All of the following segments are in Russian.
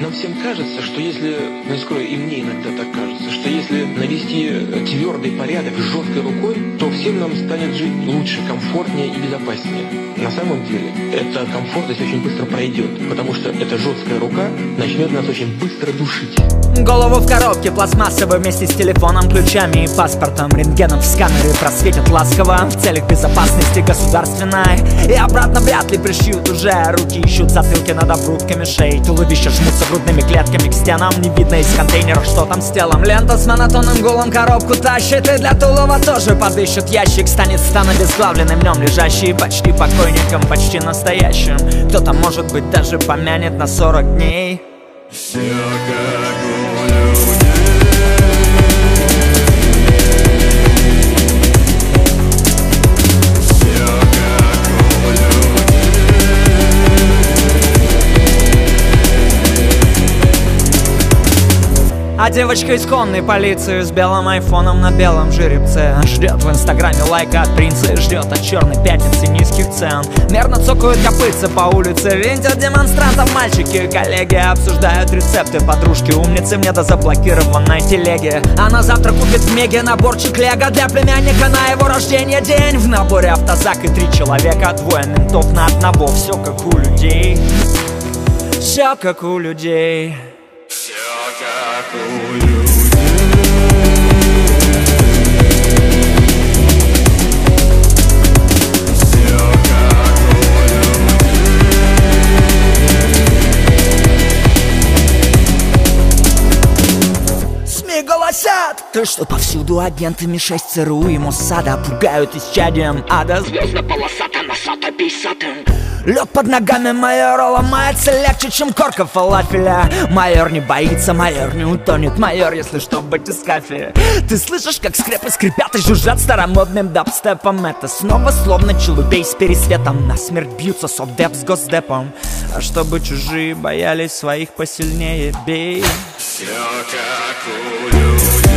Нам всем кажется, что если, не скрою, и мне иногда так кажется, что если навести твердый порядок жесткой рукой, то всем нам станет жить лучше, комфортнее и безопаснее. На самом деле, эта комфортность очень быстро пройдет, потому что эта жесткая рука начнет нас очень быстро душить. Голову в коробке пластмассовой вместе с телефоном, ключами и паспортом, рентгеном в сканере просветят ласково в целях безопасности государственной. И обратно вряд ли пришьют уже. Руки ищут затылки над обрубками шеи, туловища жмутся грудными клетками к стенам. Не видно из контейнеров, что там с телом. Лента с монотонным гулом коробку тащит, и для Тулова тоже подыщут ящик. Станет стан обезглавленным, в нем лежащий почти покойником, почти настоящим. Кто-то, может быть, даже помянет на 40 дней. Все как у людей. Все как у людей. А девочка из конной полиции с белым айфоном на белом жеребце ждет в инстаграме лайка от принца, ждет от черной пятницы низких цен. Мерно цокают копытца по улице, винтят демонстрантов мальчики. Коллеги обсуждают рецепты, подружки умницы мне до заблокированной телеги. А на завтра купит в Меге наборчик лего для племянника на его рождение день. В наборе автозак и 3 человека, 2 ментов на одного. Все как у людей, все как у людей. Все как у людей. Все как у людей. СМИ голосят, то что повсюду агенты МИ-6, ЦРУ и Моссада пугают исчадием ада. Звездно-полосатая носата писатым. Лед под ногами майора ломается легче, чем корка фалафеля. Майор не боится, майор не утонет, майор, если что, батискафе. Ты слышишь, как скрепы скрипят и жужжат старомодным дабстепом. Это снова словно челубей с пересветом. Насмерть бьются совдеп с госдепом. А чтобы чужие боялись своих посильнее, бей. Все как у людей.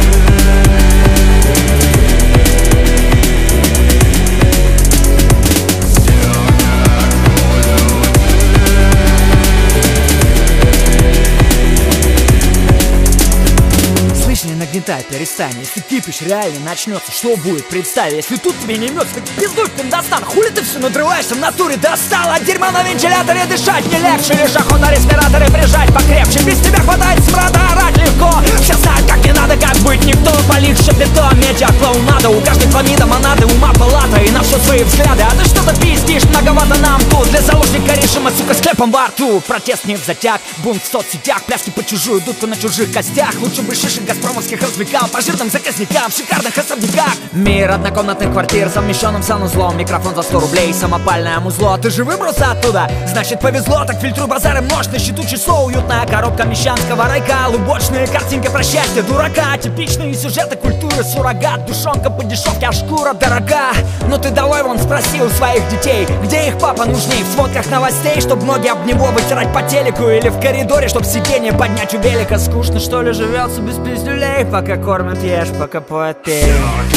Не нагнетай, перестань. Если кипиш реально начнется, что будет, представь. Если тут тебе не имется, так пиздуй, пиндостан. Хули ты все надрываешься, в натуре достал. От дерьма на вентиляторе дышать не легче. Лишь охот на респираторе прижать покрепче. Без тебя хватает смрада, орать легко. Все знают, как не надо, как быть никто. Полит шаблетом, медиа, клоунада. У каждой фламида монады, ума палата. И на все свои взгляды. А ты что-то пиздишь, многовато нам тут. Для заложника решима, сука, с клепом во рту. Протест не в затяг, бунт в соцсетях. Пляски по чужую, дудку на чужих костях. Лучше бы шишек газпромовских развлекал по жирным заказникам в шикарных особняках. Мир однокомнатных квартир, совмещенным санузлом. Микрофон за 100 рублей, самопальное музло. Ты же выбрался оттуда? Значит повезло, так фильтруй базары множь. На счету часов уютная коробка мещанского райка. Лубочные картинки про счастье дурака. Типичные сюжеты культуры, суррогат. Душонка по дешевке, а шкура дорога. Но ты давай вон спроси у своих детей, где их папа нужней. В сводках новостей, чтоб ноги об него вытирать по телеку. Или в коридоре, чтоб сиденье поднять у велика. Скучно что ли живется без пиздюлей? Пока кормят, ешь, пока поет пей.